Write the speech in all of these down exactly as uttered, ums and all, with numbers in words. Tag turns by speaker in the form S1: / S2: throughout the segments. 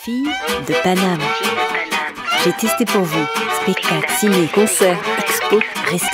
S1: filles de Paname. J'ai testé pour vous. Spectacle, ciné, concert, expo, resto.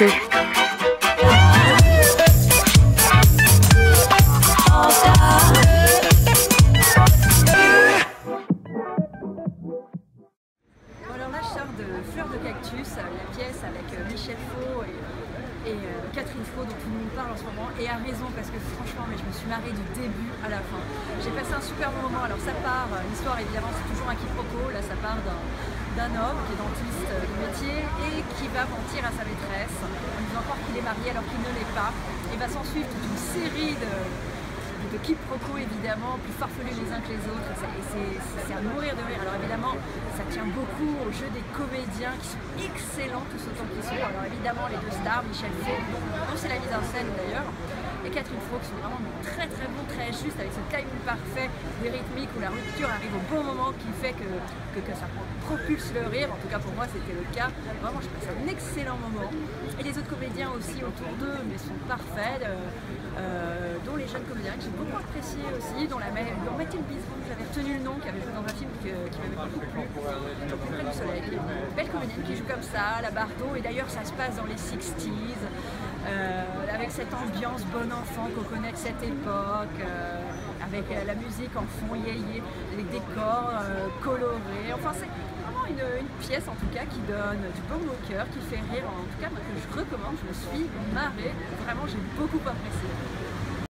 S2: Alors là, je sors de Fleurs de Cactus, la pièce avec Michel Faux et, et euh, Catherine Faux dont tout le monde parle en ce moment, et à raison parce que franchement, mais je me suis marrée du début à la fin. J'ai passé un super bon moment. Alors ça part, l'histoire évidemment c'est toujours un quiproquo, là ça part d'un homme qui est dentiste de métier et qui va mentir à sa maîtresse en disant encore qu'il est marié alors qu'il ne l'est pas. Et va s'en suivre toute une série de de quiproquos évidemment, plus farfelus les uns que les autres, et c'est à mourir de rire. Alors évidemment, ça tient beaucoup au jeu des comédiens qui sont excellents tous autant qu'ils sont. Alors évidemment, les deux stars, Michel Faux, dont c'est la mise en scène d'ailleurs, et Catherine Faux, qui sont vraiment très très bons, très justes, avec ce timing parfait des rythmiques où la rupture arrive au bon moment qui fait que, que, que ça propulse le rire. En tout cas pour moi c'était le cas. Vraiment je passe un excellent moment. Et les autres comédiens aussi autour d'eux mais sont parfaits, euh, euh, dont les jeunes comédiens que j'ai beaucoup appréciés aussi, dont, la, dont Mathilde Bisbon, j'avais retenu le nom, qui avait joué dans un film que, qui m'avait beaucoup plu, Au plus près du soleil, qui est une belle comédienne qui joue comme ça, la Bardot, et d'ailleurs ça se passe dans les sixties. Euh, avec cette ambiance bon enfant qu'on connaît de cette époque, euh, avec euh, la musique en fond yéyé, les décors euh, colorés, enfin c'est vraiment une, une pièce en tout cas qui donne du baume au cœur, qui fait rire, en tout cas moi que je recommande, je me suis marrée, vraiment j'ai beaucoup apprécié.